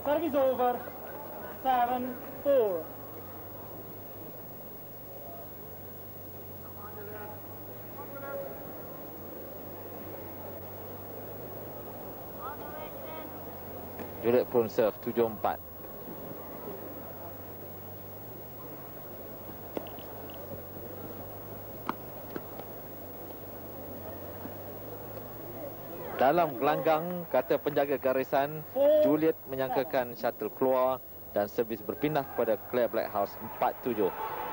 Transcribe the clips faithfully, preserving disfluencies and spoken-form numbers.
Service over. seven four. Juliet pun serve tujuh empat. Dalam gelanggang, kata penjaga garisan, Juliet menyangkakan shuttle keluar dan servis berpindah kepada Claire Blackhouse empat tujuh.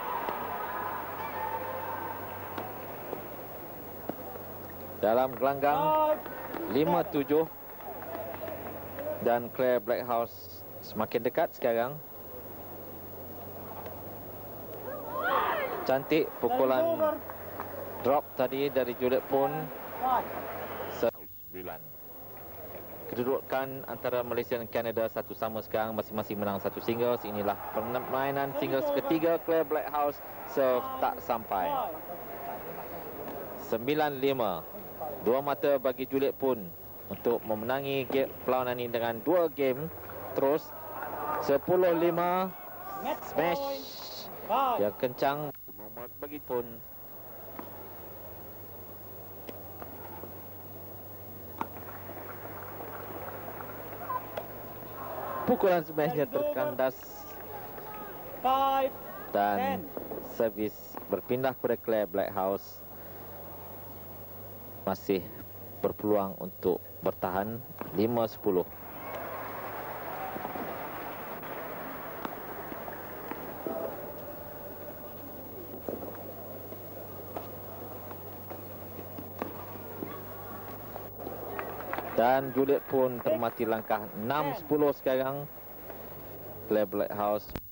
Dalam gelanggang lima tujuh dan Claire Blackhouse semakin dekat sekarang. Cantik pukulan drop tadi dari Juliet pun. Kedudukan antara Malaysia dan Kanada satu sama sekarang, masing-masing menang satu singles. Inilah permainan singles ketiga Claire Blackhouse, serve tak sampai. sembilan lima. Dua mata bagi Juliet pun untuk memenangi perlawanan ini dengan dua game terus. sepuluh lima. Smash yang kencang bagi pun. Pukulan smashnya terkandas dan servis berpindah kepada Claire Blackhouse. Masih berpeluang untuk bertahan lima sepuluh. Dan Juliet pun termati langkah enam sepuluh sekarang. Claire Blackhouse